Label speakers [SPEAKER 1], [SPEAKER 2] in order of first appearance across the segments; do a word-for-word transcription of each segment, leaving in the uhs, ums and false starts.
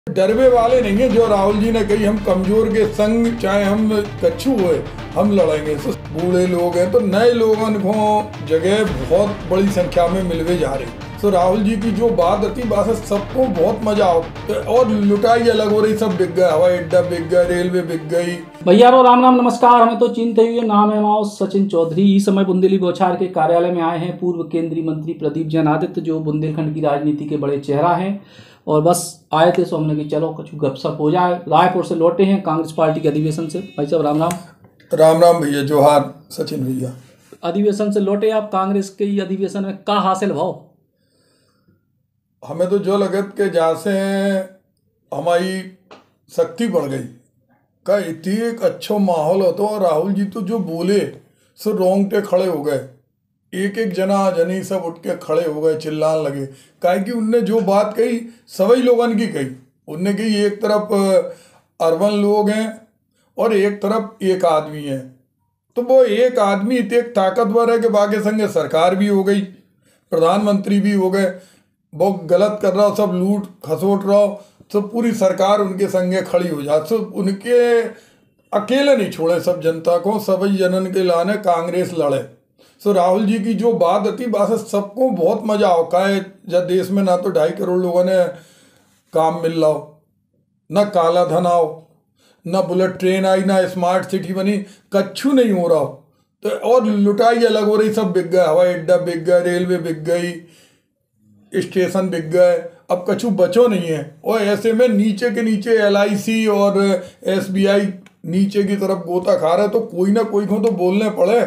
[SPEAKER 1] डरवे वाले नहीं है। जो राहुल जी ने कही हम कमजोर के संग चाहे हम कच्छू हुए हम लड़ेंगे। तो बूढ़े लोग हैं तो नए लोगों को जगह बहुत बड़ी संख्या में मिलवे जा रही। तो राहुल जी की जो बात होती बात है सबको बहुत मजा आओ और लुटाई अलग हो रही। सब बिक गया, हवाई अड्डा बिक गया, रेलवे बिक गई।
[SPEAKER 2] भैया रो राम राम नमस्कार। हमें तो चिंते हुए नाम है माओ सचिन चौधरी। इस समय बुंदेली बौछार के कार्यालय में आए हैं पूर्व केंद्रीय मंत्री प्रदीप जैन आदित्य, जो बुंदेलखंड की राजनीति के बड़े चेहरा हैं। और बस आए थे तो हमने कि चलो कुछ गपशप हो जाए। रायपुर से लौटे हैं कांग्रेस पार्टी के अधिवेशन से। भाई साहब राम राम।
[SPEAKER 1] राम राम भैया, जोहार सचिन भैया।
[SPEAKER 2] अधिवेशन से लौटे आप, कांग्रेस के अधिवेशन में क्या हासिल भाव?
[SPEAKER 1] हमें तो जो लगत के जैसे हमारी शक्ति बढ़ गई का इतनी एक अच्छा माहौल होता। और राहुल जी तो जो बोले सो रोंगटे खड़े हो गए। एक एक जना जनी सब उठ के खड़े हो गए, चिल्लाने लगे। काहे कि उनने जो बात कही सभी लोगों की कही। उनने कही एक तरफ अर्बन लोग हैं और एक तरफ एक आदमी है। तो वो एक आदमी इतने ताकतवर है कि बाकी संगे सरकार भी हो गई, प्रधानमंत्री भी हो गए। वो गलत कर रहा हो, सब लूट खसोट रहा हो, तो पूरी सरकार उनके संगे खड़ी हो जाए। तो उनके अकेले नहीं छोड़े सब जनता को, सभी जनन के लाने कांग्रेस लड़े। सो राहुल जी की जो बात होती बात है सबको बहुत मजा आओ। का है जब देश में ना तो ढाई करोड़ लोगों ने काम मिल रहा हो, ना काला धन आओ, ना बुलेट ट्रेन आई, ना स्मार्ट सिटी बनी, कच्छू नहीं हो रहा हो। तो और लुटाई अलग हो रही। सब बिक गया, हवाई अड्डा बिक गया, रेलवे बिक गई, स्टेशन बिक गए, अब कछु बचो नहीं है। और ऐसे में नीचे के नीचे एल आई सी और एस बी आई नीचे की तरफ गोता खा रहा है। तो कोई ना कोई को तो बोलने पड़े।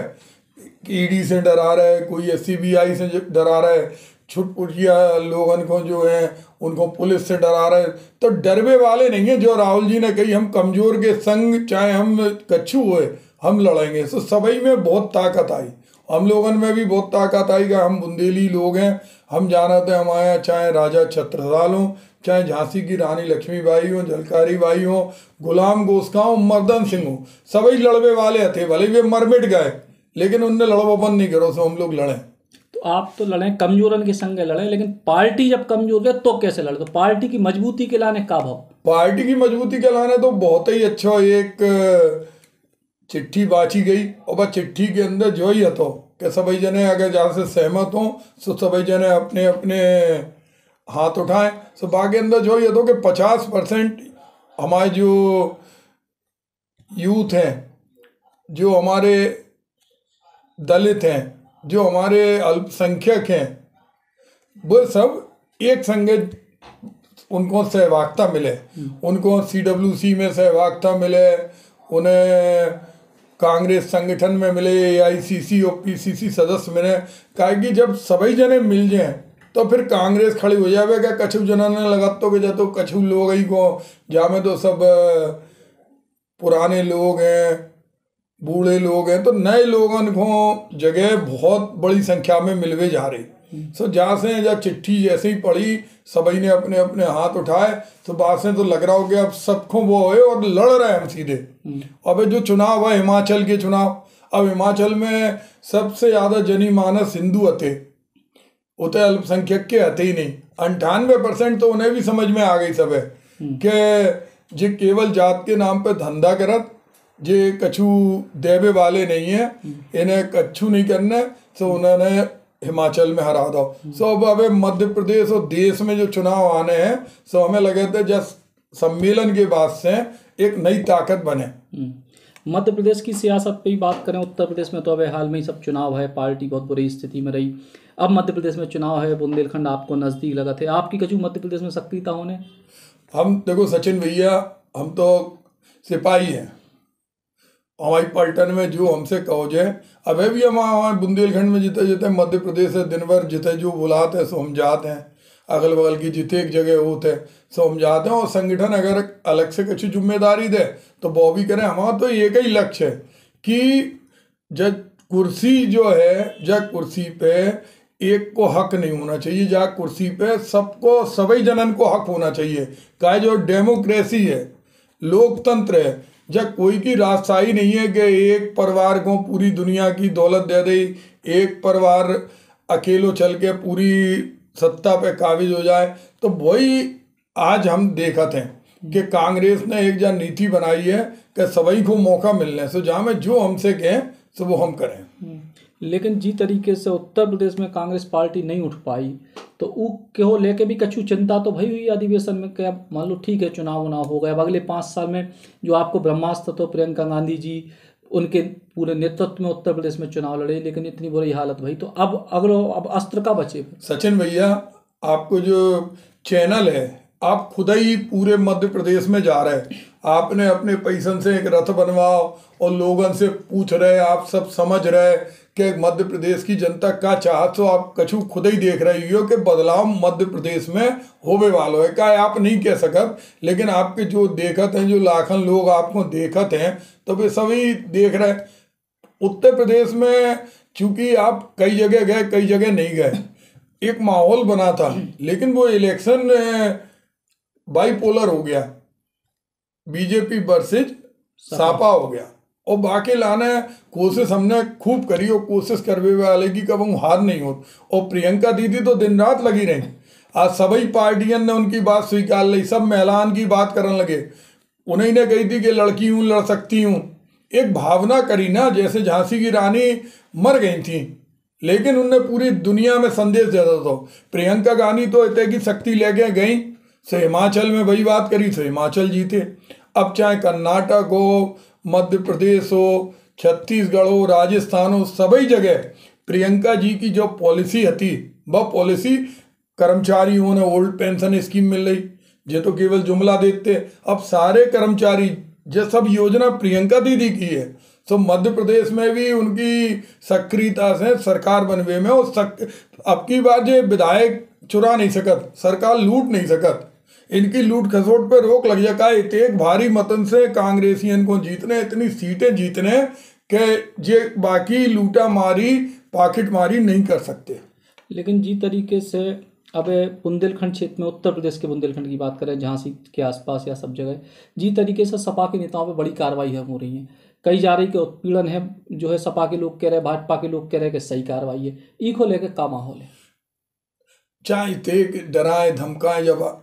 [SPEAKER 1] ई डी से डरा रहा है, कोई एस सी बी आई से डरा रहा है, छुटपुटिया लोगों को जो है उनको पुलिस से डरा रहे। तो डरवे वाले नहीं है। जो राहुल जी ने कही हम कमजोर के संग चाहे हम कच्छू हुए हम लड़ेंगे। तो सभी में बहुत ताकत आई, हम लोगों में भी बहुत ताकत आई कि हम बुंदेली लोग हैं। हम जानते हैं हमारे यहाँ चाहे राजा छत्रसाल हो, चाहे झांसी की रानी लक्ष्मीबाई हो, झलकारी बाई हो, गुलाम गोस्का, मर्दन सिंह हो, सभी लड़वे वाले थे। भले वे मर मिट गए लेकिन उनने लड़वा बंद नहीं करो। सो हम लोग लड़े।
[SPEAKER 2] तो आप तो लड़े कमजोरन के संग लड़े, लेकिन पार्टी जब कमजोर है तो कैसे लड़े? तो पार्टी की मजबूती के लाने का भाव?
[SPEAKER 1] पार्टी की मजबूती के लाने तो बहुत ही अच्छा एक चिट्ठी बाची गई। और बस चिट्ठी के अंदर जो ही હતો कि सभी जने अगर जहाँ से सहमत हों तो सभी जने अपने अपने हाथ उठाएं। तो बाकी अंदर जो ही હતો कि पचास परसेंट हमारे जो यूथ हैं, जो हमारे दलित हैं, जो हमारे अल्पसंख्यक हैं, वो सब एक संगे उनको सहभागिता मिले। उनको सी डब्ल्यू सी में सहभागिता मिले, उन्हें कांग्रेस संगठन में मिले, ए आई सी सी और पी सी सी सदस्य मिले। काहे कि जब सभी जने मिल जाएं तो फिर कांग्रेस खड़ी हो जाए। क्या कछु जना ने लगा तो कि जब तो कछु लोग ही को जहाँ में तो सब पुराने लोग हैं, बूढ़े लोग हैं, तो नए लोगों को जगह बहुत बड़ी संख्या में मिलवे जा रही। सो जहाँ से जब चिट्ठी जैसे ही पढ़ी सभी ने अपने अपने हाथ उठाए। तो बात से तो लग रहा हो कि अब सबको वो है और लड़ रहे हैं हम सीधे। अब जो चुनाव है हिमाचल के चुनाव, अब हिमाचल में सबसे ज्यादा जनी मानस हिंदू हते, उतने अल्पसंख्यक के हते ही नहीं। अंठानवे परसेंट तो उन्हें भी समझ में आ गई सब है कि जे केवल जात के नाम पे धंधा करत, जे कछु देवे वाले नहीं है, इन्हें कछु नहीं करना। तो उन्होंने हिमाचल में हरा दो। सो अब अब मध्य प्रदेश और देश में जो चुनाव आने हैं सो हमें लगे थे जब सम्मेलन के बाद से एक नई ताकत बने।
[SPEAKER 2] मध्य प्रदेश की सियासत पे ही बात करें, उत्तर प्रदेश में तो अभी हाल में ही सब चुनाव है, पार्टी बहुत बुरी स्थिति में रही। अब मध्य प्रदेश में चुनाव है, बुंदेलखंड आपको नज़दीक लगा थे, आपकी कछु मध्य प्रदेश में सक्रियता होने?
[SPEAKER 1] हम देखो सचिन भैया, हम तो सिपाही हैं। हमारी पलटन में जो हमसे कहो जाए, अभी भी हम हमारे बुंदेलखंड में जितने जितने मध्य प्रदेश से दिन भर जितने जो बुलाते हैं सो हम जाते हैं। अगल बगल की जितने एक जगह होते सो हम जाते हैं। और संगठन अगर अलग से कुछ जिम्मेदारी दे तो वो भी करें। हमारा तो एक ही लक्ष्य है कि जब कुर्सी जो है, जब कुर्सी पे एक को हक नहीं होना चाहिए, जहाँ कुर्सी पे सबको सभी जनन को हक होना चाहिए। का जो डेमोक्रेसी है, लोकतंत्र है, जब कोई की राजशाही नहीं है कि एक परिवार को पूरी दुनिया की दौलत दे दे, एक परिवार अकेलो चल के पूरी सत्ता पे काबिज हो जाए। तो वही आज हम देखते हैं कि कांग्रेस ने एक जन नीति बनाई है कि सभी को मौका मिलने से जहाँ में जो हमसे कहें तो वो हम करें।
[SPEAKER 2] लेकिन जी तरीके से उत्तर प्रदेश में कांग्रेस पार्टी नहीं उठ पाई तो ऊ को लेके भी कछु चिंता तो भई हुई अधिवेशन में। क्या मान लो ठीक है चुनाव उनाव हो गया, अब अगले पाँच साल में जो आपको ब्रह्मास्त्र तो प्रियंका गांधी जी उनके पूरे नेतृत्व में उत्तर प्रदेश में चुनाव लड़े, लेकिन इतनी बुरी हालत भई तो अब अगलो अब अस्त्र का बचे।
[SPEAKER 1] सचिन भैया, आपको जो चैनल है आप खुद ही पूरे मध्य प्रदेश में जा रहे हैं, आपने अपने पैसन से एक रथ बनवाओ और लोगों से पूछ रहे, आप सब समझ रहे कि मध्य प्रदेश की जनता का चाहत, तो आप कछु खुद ही देख रही हो कि बदलाव मध्य प्रदेश में होवे वालो है। क्या आप नहीं कह सकत, लेकिन आपके जो देखत हैं, जो लाखन लोग आपको देखत हैं, तो वे सभी देख रहे। उत्तर प्रदेश में चूंकि आप कई जगह गए कई जगह नहीं गए, एक माहौल बना था, लेकिन वो इलेक्शन बाईपोलर हो गया, बीजेपी वर्सेज सापा हो गया। और बाकी लाने कोशिश हमने खूब करी और कोशिश करवे वाले की कब हम हार नहीं हो। और प्रियंका दीदी तो दिन रात लगी रही, आज सभी पार्टियों ने उनकी बात स्वीकार ली, सब महिलाओं की बात करने लगे। उन्हीं ने कही थी कि लड़की हूँ लड़ सकती हूँ, एक भावना करी ना, जैसे झांसी की रानी मर गई थी, लेकिन उनने पूरी दुनिया में संदेश दे दिया था। प्रियंका गांधी तो इतने की शक्ति लेके गई, से हिमाचल में वही बात करी तो हिमाचल जीते। अब चाहे कर्नाटक हो, मध्य प्रदेश हो, छत्तीसगढ़ हो, राजस्थान हो, सभी जगह प्रियंका जी की जो पॉलिसी थी वह पॉलिसी कर्मचारियों ने ओल्ड पेंशन स्कीम मिल रही, ये तो केवल जुमला देते। अब सारे कर्मचारी ये सब योजना प्रियंका दीदी की है, तो मध्य प्रदेश में भी उनकी सक्रियता से सरकार बनवे में। और सक, अब की बार जो विधायक चुरा नहीं सकत, सरकार लूट नहीं सकत, इनकी लूट खसोट पे रोक लग जाए। एक भारी मतन से कांग्रेसियन को जीतने, इतनी सीटें जीतने के जे बाकी लूटा मारी पाकिट मारी नहीं कर सकते।
[SPEAKER 2] लेकिन जी तरीके से अब बुंदेलखंड क्षेत्र में, उत्तर प्रदेश के बुंदेलखंड की बात करें, झांसी के आसपास या सब जगह जी तरीके से सपा के नेताओं पे बड़ी कार्रवाई हो रही है, कई जा रही कि उत्पीड़न है, जो है सपा के लोग कह रहे, भाजपा के लोग कह रहे कि सही कार्रवाई है। ई को लेकर क्या माहौल है?
[SPEAKER 1] चाहे थे डराए धमकाए, जब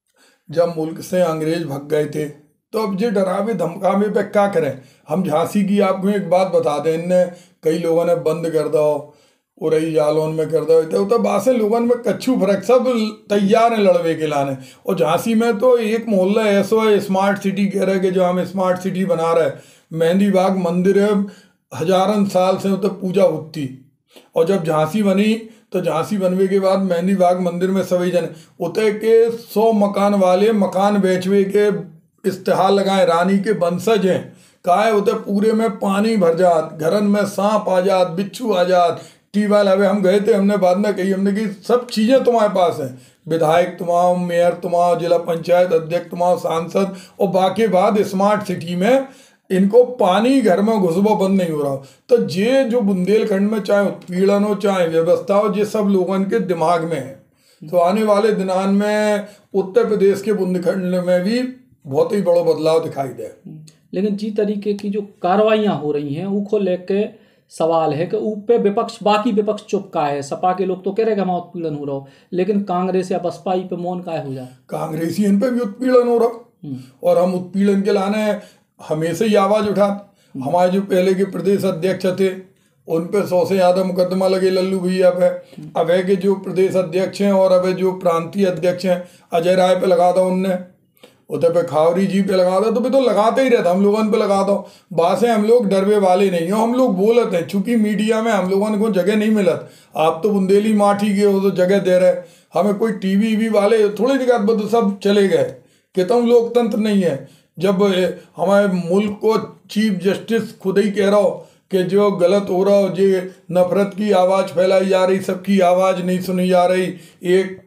[SPEAKER 1] जब मुल्क से अंग्रेज भग गए थे, तो अब जो डरावे धमकावे पे क्या करें। हम झांसी की आपको एक बात बता दें, इनने कई लोगों ने बंद कर दो, उरई जालौन में कर दो, तो, तो बासे लोगों में कच्छू फर्क, सब तैयार हैं लड़वे के लाने। और झांसी में तो एक मोहल्ला ऐसा है, स्मार्ट सिटी कह रहे कि जो हम स्मार्ट सिटी बना रहे, मेहंदी बाग मंदिर है, हजारन साल से तो पूजा होती। और जब झांसी बनी तो झांसी बनने के बाद मेहंदी बाग मंदिर में सभी जन उतरे के सौ मकान वाले मकान बेचवे के इश्तेहार लगाए, रानी के वंशज हैं, काहे उतरे पूरे में पानी भर जात, घरन में सांप आ जात, बिच्छू आ जात, ट्यूबवेल। अबे हम गए थे, हमने बाद में कही, हमने की सब चीज़ें तुम्हारे पास हैं, विधायक तुम्हारा, मेयर तुम्हारा, जिला पंचायत अध्यक्ष तुम्हारा, सांसद, और बाकी बाद स्मार्ट सिटी में इनको पानी घर में घुसबो बंद नहीं हो रहा। तो ये जो बुंदेलखंड में चाहे उत्पीड़न हो चाहे व्यवस्था हो, ये सब लोगों के दिमाग में है। तो आने वाले दिनान में उत्तर प्रदेश के बुंदेलखंड में भी बहुत ही बड़ा बदलाव दिखाई दे।
[SPEAKER 2] लेकिन जी तरीके की जो कार्रवाइयाँ हो रही हैं उनको लेके सवाल है कि ऊपर विपक्ष, बाकी विपक्ष चुप का है। सपा के लोग तो कह रहे हैं हमारा उत्पीड़न हो रहा हो, लेकिन कांग्रेस या बसपा पे मौन का हो जाए।
[SPEAKER 1] कांग्रेसियन पे भी उत्पीड़न हो रहा, और हम उत्पीड़न के लाने हमेशा ही आवाज उठा। हमारे जो पहले के प्रदेश अध्यक्ष थे उन पे सौ से ज्यादा मुकदमा लगे लल्लू भैया पे। अब है कि जो प्रदेश अध्यक्ष हैं और अब जो प्रांतीय अध्यक्ष हैं अजय राय पे लगा दो, उनने उधर पे खावरी जी पे लगा दो, तो भी तो लगाते ही रहता, हम लोगों पे लगा दो। बासे हम लोग डरवे वाले नहीं हो, हम लोग बोलते हैं, चूंकि मीडिया में हम लोगों को जगह नहीं मिलत। आप तो बुंदेली माठी गए हो तो जगह दे रहे, हमें कोई टीवी वी वाले थोड़ी दिक्कत, तो सब चले गए। कहता हूँ लोकतंत्र नहीं है। जब हमारे मुल्क को चीफ जस्टिस खुद ही कह रहा हो कि जो गलत हो रहा हो, जो नफरत की आवाज़ फैलाई जा रही, सबकी आवाज़ नहीं सुनी जा रही, एक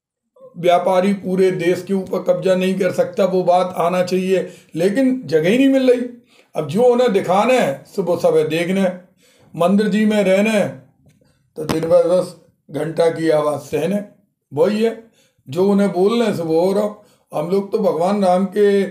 [SPEAKER 1] व्यापारी पूरे देश के ऊपर कब्जा नहीं कर सकता, वो बात आना चाहिए, लेकिन जगह ही नहीं मिल रही। अब जो उन्हें दिखाना है सुबह सब देखने, मंदिर जी में रहने तो दिन भर बस घंटा की आवाज़ सहने, वही है जो उन्हें बोलने से वो हो रहा। हम लोग तो भगवान राम के,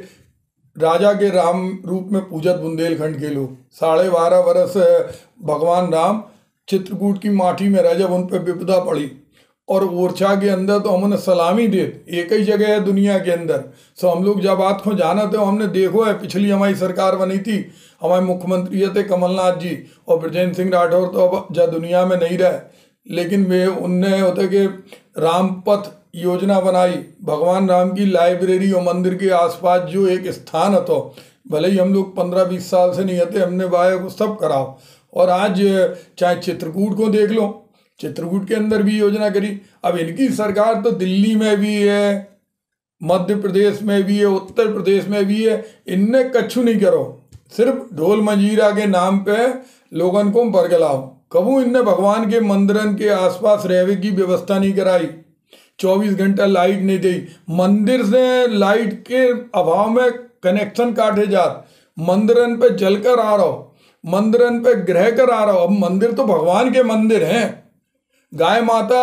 [SPEAKER 1] राजा के राम रूप में पूजत बुंदेलखंड के लोग, साढ़े बारह बरस भगवान राम चित्रकूट की माटी में रह, जब उन पर विपदा पड़ी, और ओरछा के अंदर तो हमने सलामी दे, एक ही जगह है दुनिया के अंदर। सो हम लोग जब बात को जाना तो हमने देखो है, पिछली हमारी सरकार बनी थी, हमारे मुख्यमंत्री थे कमलनाथ जी, और ब्रजेंद्र सिंह राठौर तो अब जब दुनिया में नहीं रहे, लेकिन वे उनने होते कि रामपथ योजना बनाई, भगवान राम की लाइब्रेरी और मंदिर के आसपास जो एक स्थान है, तो भले ही हम लोग पंद्रह बीस साल से नहीं आते, हमने वाया को सब कराओ। और आज चाहे चित्रकूट को देख लो, चित्रकूट के अंदर भी योजना करी। अब इनकी सरकार तो दिल्ली में भी है, मध्य प्रदेश में भी है, उत्तर प्रदेश में भी है, इनने कछु नहीं करो, सिर्फ ढोल मंजीरा के नाम पे लोगन को बरगलाओ। कबू इनने भगवान के मंदिरन के आसपास रहने की व्यवस्था नहीं कराई, चौबीस घंटा लाइट नहीं दी, मंदिर से लाइट के अभाव में कनेक्शन काटे जात, मंदिरन पे जलकर आ रहा, मंदिरन पे ग्रह कर आ रहा। अब मंदिर तो भगवान के मंदिर हैं, गाय माता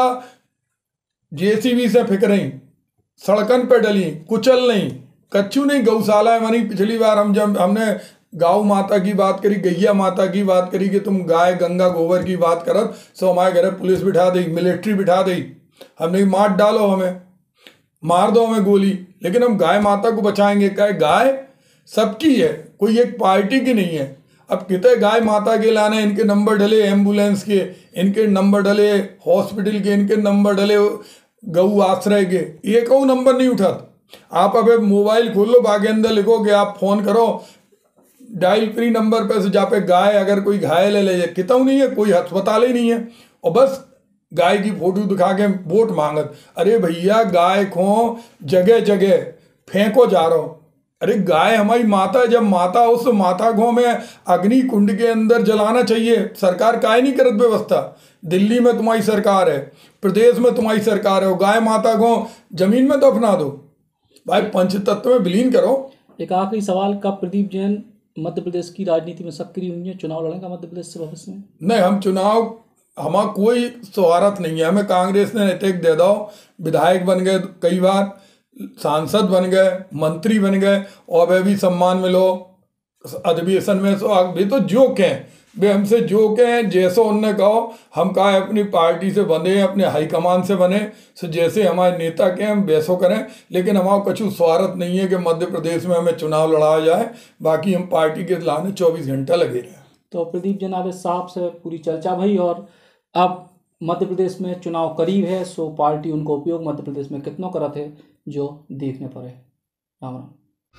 [SPEAKER 1] जेसीबी से फिक रही, सड़कन पे डली, कुचल नहीं, कच्चू नहीं, गौशाला बनी। पिछली बार हम जब हमने गौ माता की बात करी, गैया माता की बात करी कि तुम गाय गंगा गोबर की बात करत, सो हमारे घर पुलिस बिठा दी, मिलिट्री बिठा दी, हमने मार डालो, हमें मार दो, हमें गोली, लेकिन हम गाय माता को बचाएंगे। क्या गाय सबकी है, कोई एक पार्टी की नहीं है। अब कितने गाय माता के लाने, इनके नंबर डले एम्बुलेंस के, इनके नंबर डले हॉस्पिटल के, इनके नंबर डले गऊ आश्रय के, एक और नंबर नहीं उठाता। आप अब मोबाइल खोल लो, बाकी अंदर लिखो कि आप फोन करो डायल फ्री नंबर पे से, जहाँ पे गाय अगर कोई घायल है ले जाए, कितना नहीं है, कोई अस्पताल ही नहीं है, और बस गाय की फोटो दिखा के वोट मांगत। अरे भैया गाय को जगह जगह फेंको जा रहा हो, अरे गाय हमारी माता है, जब माता उस माता को में अग्नि कुंड के अंदर जलाना चाहिए। सरकार काहे नहीं करत व्यवस्था? दिल्ली में तुम्हारी सरकार है, प्रदेश में तुम्हारी सरकार है, गाय माता को जमीन में दफना दो भाई, पंचतत्व में विलीन करो।
[SPEAKER 2] एक आखिरी सवाल, कब प्रदीप जैन मध्य प्रदेश की राजनीति में सक्रिय हुई है, चुनाव लड़ेगा मध्य प्रदेश से भविष्य में?
[SPEAKER 1] नहीं, हम चुनाव, हमारा कोई स्वार्थ नहीं है, हमें कांग्रेस ने टिकट दे दो, विधायक बन गए कई बार, सांसद बन गए, मंत्री बन गए, और वे भी सम्मान मिलो अधिवेशन में, सो भी तो जोक हैं, वे हमसे जोक हैं। जैसो उनने कहो, हम कहा अपनी पार्टी से बने, अपने हाईकमान से बने, सो जैसे हमारे नेता के हम वैसो करें, लेकिन हमारा कुछ स्वार्थ नहीं है कि मध्य प्रदेश में हमें चुनाव लड़ाया जाए, बाकी हम पार्टी के लाने चौबीस घंटा लगे रहे।
[SPEAKER 2] तो प्रदीप जनाब साहब से पूरी चर्चा भई, और अब मध्य प्रदेश में चुनाव करीब है, सो पार्टी उनको उपयोग मध्य प्रदेश में कितनों करत है जो देखने पर है। Ram Ram.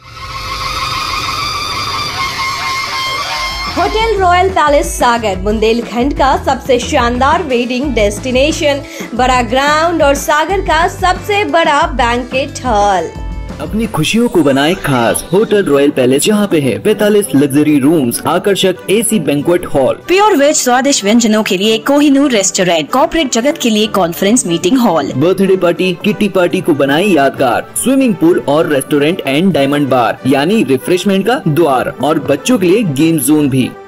[SPEAKER 3] Hotel royal palace Sagar Bundelkhand का सबसे शानदार वेडिंग डेस्टिनेशन, बड़ा ग्राउंड और सागर का सबसे बड़ा बैंकेट हॉल।
[SPEAKER 4] अपनी खुशियों को बनाए खास, होटल रॉयल पैलेस जहाँ पे है पैंतालीस लग्जरी रूम्स, आकर्षक AC banquet hall,
[SPEAKER 5] pure veg स्वादिष्ट व्यंजनों के लिए कोहिनूर रेस्टोरेंट, कॉर्पोरेट जगत के लिए conference meeting hall,
[SPEAKER 4] birthday party kitty party को बनाए यादगार, स्विमिंग पूल और रेस्टोरेंट एंड डायमंड बार यानी रिफ्रेशमेंट का द्वार, और बच्चों के लिए गेम जोन भी।